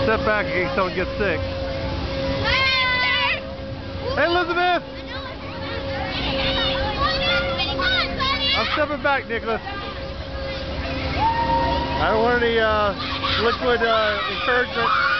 Step back in case someone gets sick. Hey, Elizabeth! I'm stepping back, Nicholas. I don't want any liquid encouragement.